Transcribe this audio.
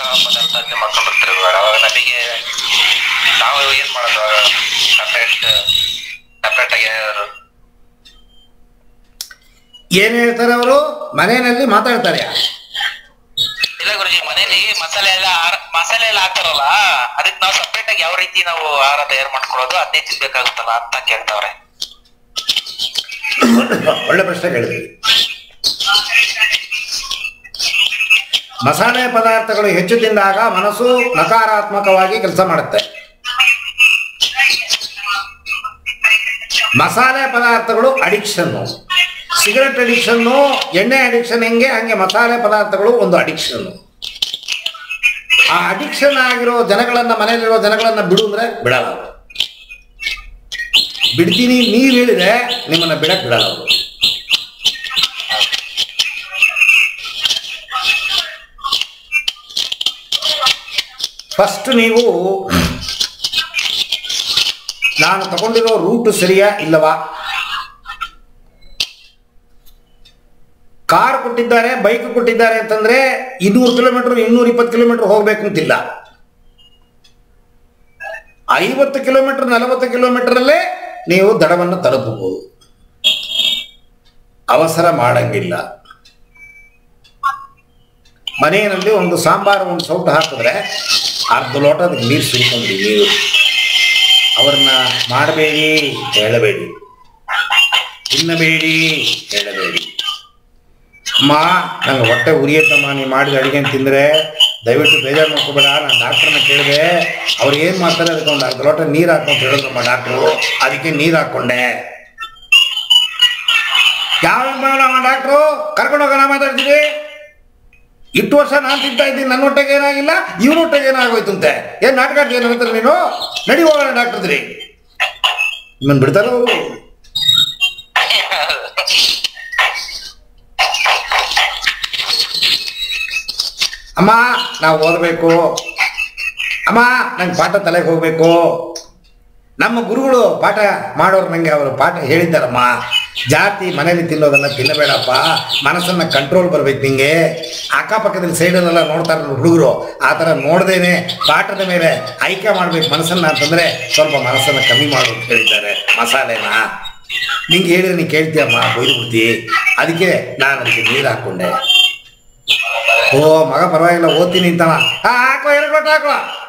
ಪದಾರ್ಥ ಮಾಡ್ಕೊಂಡಿರ್ತಿರ್ಬೇಡ. ಅವಾಗ ನಮಗೆ ನಾವು ಏನ್ ಮಾಡೋದು, ಸಪ್ರೇಟ್ ಆಗಿ ಏನ್ ಹೇಳ್ತಾರೆ ಅವರು ಮನೆಯಲ್ಲಿ ಮಾತಾಡ್ತಾರೆ. ಇಲ್ಲ ಗುರುಜಿ, ಮನೇಲಿ ಮಸಾಲೆ ಎಲ್ಲ ಹಾಕ್ತಾರಲ್ಲ, ಅದಕ್ಕೆ ನಾವು ಸಪ್ರೇಟ್ ಆಗಿ ಯಾವ ರೀತಿ ನಾವು ಆಹಾರ ತಯಾರು ಮಾಡ್ಕೊಳ್ಳೋದು ಅದನ್ನೇ ತಿನ್ಬೇಕಾಗುತ್ತಲ್ಲ ಅಂತ ಕೇಳ್ತಾವ್ರೆ. ಒಳ್ಳೆ ಪ್ರಶ್ನೆ ಕೇಳಿದ್ರಿ. ಮಸಾಲೆ ಪದಾರ್ಥಗಳು ಹೆಚ್ಚು ತಿಂದಾಗ ಮನಸ್ಸು ನಕಾರಾತ್ಮಕವಾಗಿ ಕೆಲಸ ಮಾಡುತ್ತೆ. ಮಸಾಲೆ ಪದಾರ್ಥಗಳು ಅಡಿಕ್ಷನ್ನು, ಸಿಗರೆಟ್ ಅಡಿಕ್ಷನ್ನು, ಎಣ್ಣೆ ಅಡಿಕ್ಷನ್ ಹೆಂಗೆ ಹಂಗೆ ಮಸಾಲೆ ಪದಾರ್ಥಗಳು ಒಂದು ಅಡಿಕ್ಷನ್ನು. ಆ ಅಡಿಕ್ಷನ್ ಆಗಿರೋ ಜನಗಳನ್ನ, ಮನೆಯಲ್ಲಿರೋ ಜನಗಳನ್ನ ಬಿಡು ಅಂದ್ರೆ ಬಿಡಲ್ಲ ಅವರು. ಬಿಡ್ತೀನಿ ನೀವು ಹೇಳಿದ್ರೆ ನಿಮ್ಮನ್ನ ಬಿಡಕ್ ಬಿಡಲ್ಲ ಅವರು. ಫಸ್ಟ್ ನೀವು ನಾನು ತಗೊಂಡಿರೋ ರೂಟ್ ಸರಿಯಾ ಇಲ್ಲವಾ, ಕಾರ್ ಕೊಟ್ಟಿದ್ದಾರೆ, ಬೈಕ್ ಕೊಟ್ಟಿದ್ದಾರೆ ಅಂತಂದ್ರೆ 200 ಕಿಲೋಮೀಟರ್ 220 ಕಿಲೋಮೀಟರ್ ಹೋಗ್ಬೇಕು ಅಂತಿಲ್ಲ. 50 ಕಿಲೋಮೀಟರ್ 40 ಕಿಲೋಮೀಟರ್ ನೀವು ದಡವನ್ನು ತಲುಪಬಹುದು. ಅವಸರ ಮಾಡಂಗಿಲ್ಲ. ಮನೆಯಲ್ಲಿ ಒಂದು ಸಾಂಬಾರು ಒಂದು ಸೌಟು ಹಾಕಿದ್ರೆ ಅರ್ಧ ಲೋಟ ಅದಕ್ಕೆ ನೀರು ಸುರಿಕೊಂಡ್ರಿ. ನೀರು ಅವ್ರನ್ನ ಮಾಡಬೇಡಿ ಹೇಳಬೇಡಿ, ತಿನ್ನಬೇಡಿ ಹೇಳಬೇಡಿ. ಅಮ್ಮ ನಂಗೆ ಹೊಟ್ಟೆ ಉರಿಯತ್ತಮ್ಮ, ನೀವು ಮಾಡಿದ ಅಡುಗೆ ತಿಂದರೆ ದಯವಿಟ್ಟು ಬೇಜಾರು ಮಾಡ್ಕೋಬೇಡ. ನಾನು ಡಾಕ್ಟ್ರನ್ನ ಕೇಳಿದೆ, ಅವ್ರು ಏನು ಮಾಡ್ತಾರೆ ಅದಕ್ಕೆ ಒಂದು ಅರ್ಧ ಲೋಟ ನೀರು ಹಾಕೊಂಡು ಹೇಳಿದ್ರಮ್ಮ ಡಾಕ್ಟ್ರು, ಅದಕ್ಕೆ ನೀರು ಹಾಕ್ಕೊಂಡೆ. ಯಾವ ಡಾಕ್ಟ್ರು ಕರ್ಕೊಂಡೋಗೋಣ ಮಾತಾಡ್ತೀವಿ. ಇಷ್ಟು ವರ್ಷ ನಾನು ತಿಂತಾ ಇದ್ದೀನಿ, ನನ್ನ ಹೊಟ್ಟೆಗೆ ಏನಾಗಿಲ್ಲ, ಇವ್ರ ಹೊಟ್ಟೆಗೆ ಏನಾಗೋಯ್ತು ಅಂತೆ. ಏನು ನಾಟಕ ಏನು ಹೇಳ್ತಾರೆ ನೀನು? ನಡಿ ಹೋಗೋಣ ಡಾಕ್ಟರ್ದ್ರಿ. ನಿಮ್ಮನ್ನು ಬಿಡ್ತಾರ ಅವರು? ಅಮ್ಮ ನಾವು ಓದಬೇಕು, ಅಮ್ಮ ನಂಗೆ ಪಾಠ ತಲೆಗೆ ಹೋಗ್ಬೇಕು. ನಮ್ಮ ಗುರುಗಳು ಪಾಠ ಮಾಡೋರು ನನಗೆ ಅವರು ಪಾಠ ಹೇಳಿದ್ದಾರಮ್ಮ, ಜಾತಿ ಮನೇಲಿ ತಿನ್ನೋದನ್ನ ತಿನ್ನಬೇಡಪ್ಪ, ಮನಸ್ಸನ್ನು ಕಂಟ್ರೋಲ್ ಬರ್ಬೇಕು ನಿಂಗೆ. ಅಕ್ಕಪಕ್ಕದಲ್ಲಿ ಸೈಡಲ್ಲೆಲ್ಲ ನೋಡ್ತಾರೆ ಹುಡುಗರು, ಆ ಥರ ನೋಡ್ದೇನೆ ಪಾಠದ ಮೇಲೆ ಆಯ್ಕೆ ಮಾಡ್ಬೇಕು ಮನಸ್ಸನ್ನು ಅಂತಂದರೆ ಸ್ವಲ್ಪ ಮನಸ್ಸನ್ನು ಕಮ್ಮಿ ಮಾಡು ಅಂತ ಹೇಳಿದ್ದಾರೆ. ಮಸಾಲೆನ ನಿಂಗೆ ಹೇಳಿದ್ರೆ ನೀನು ಕೇಳ್ತೀಯಮ್ಮ, ಬೈದು ಬಿಡ್ತಿ. ಅದಕ್ಕೆ ನಾನು ಅದಕ್ಕೆ ನೀರು ಹಾಕ್ಕೊಂಡೆ. ಓ ಮಗ ಪರವಾಗಿಲ್ಲ ಓದ್ತೀನಿ ಅಂತಾನ, ಹಾಕೋ 2 ಲೋಟ ಹಾಕೋ.